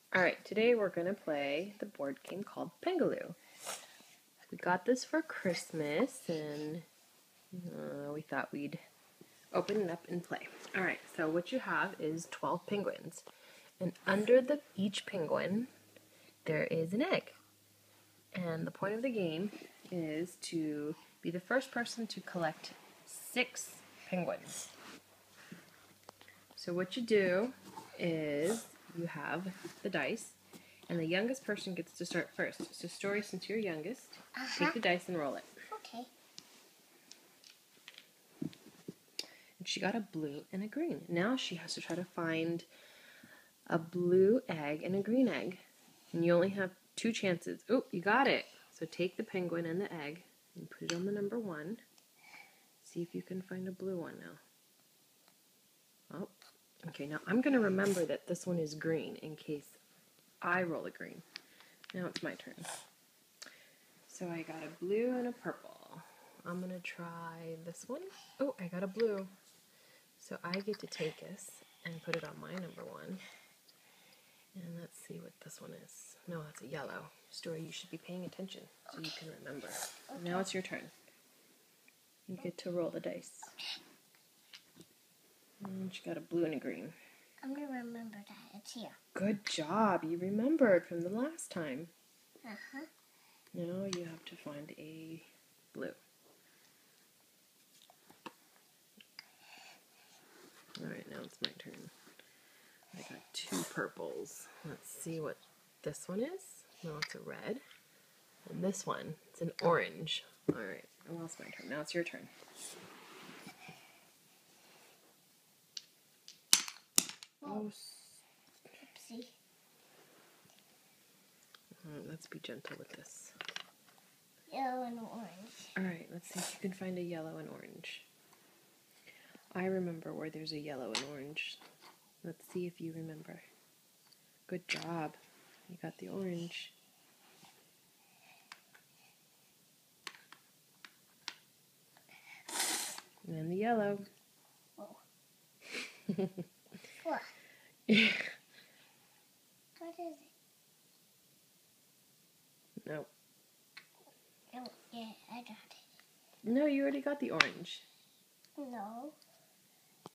Alright, today we're going to play the board game called Pengaloo. We got this for Christmas and we thought we'd open it up and play. Alright, so what you have is 12 penguins. And under each penguin there is an egg. And the point of the game is to be the first person to collect 6 penguins. So what you do is you have the dice, and the youngest person gets to start first. So Story, since you're youngest, take the dice and roll it. Okay. And she got a blue and a green. Now she has to try to find a blue egg and a green egg. And you only have 2 chances. Oh, you got it! So take the penguin and the egg and put it on the number 1. See if you can find a blue one now. Oh. Okay, now I'm going to remember that this one is green in case I roll a green. Now it's my turn. So I got a blue and a purple. I'm going to try this one. Oh, I got a blue. So I get to take this and put it on my number 1. And let's see what this one is. No, that's a yellow. Story, you should be paying attention so you can remember. Okay. Now it's your turn. You get to roll the dice. And she got a blue and a green. I'm going to remember that. It's here. Good job. You remembered from the last time. Uh-huh. Now you have to find a blue. Alright, now it's my turn. I got 2 purples. Let's see what this one is. No, it's a red. And this one, it's an orange. Alright, I lost my turn. Now it's your turn. Oh, Oopsie. let's be gentle with this. Yellow and orange. Alright, let's see if you can find a yellow and orange. I remember where there's a yellow and orange. Let's see if you remember. Good job. You got the orange. And then the yellow. Whoa. What? What is it? No. Oh, yeah, I got it. No, you already got the orange. No.